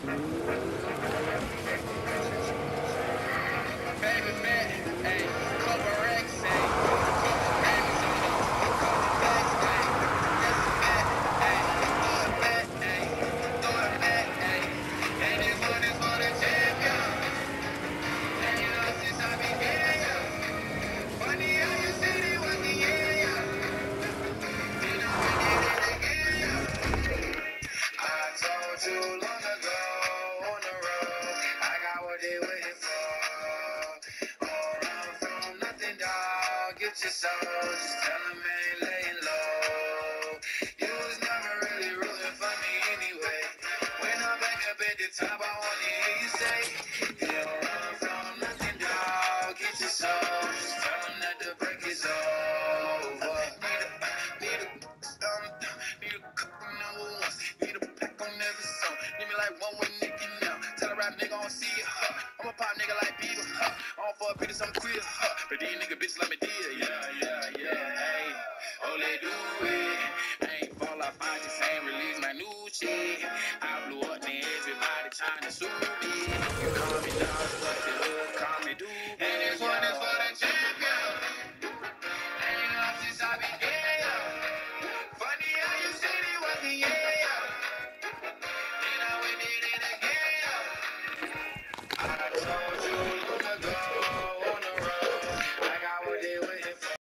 Baby man, hey, couple racks, hey, couple Grammys on me, couple plaques, hey, that's a bet, hey, throw it back, hey, throw it back, hey, and this one is for the champion, and you know since I began, yeah, funny how you said it was the end, yeah, you know we did it again, yeah, I told you long ago on the road, I got what they waiting for, don't run from nothing, dog, get your soul, just tell them I ain't laying low, you was never really rooting for me anyway, when I'm back up at the top, I wanna hear you say, you don't run from nothing, dog, get your soul, just tell them that the break is over, need a couple number ones, need a pack on every song, need me like one with Nicki now, tell a rap nigga I don't see it, I'm a pop nigga like Bieber, all for a bitch, I'm queer, but these nigga bitches let me deal, yeah, hey, oh, they do it, I ain't fall off, I just ain't release my new shit, I blew up, then everybody trying to sue me, you call me dog,